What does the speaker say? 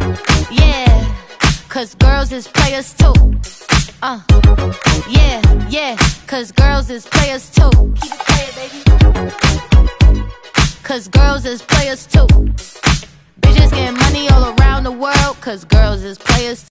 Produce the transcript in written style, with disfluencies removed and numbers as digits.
Yeah, cause girls is players too. Yeah, yeah, cause girls is players too. Keep it playing, baby. Cause girls is players too. Bitches getting money all around the world, cause girls is players too.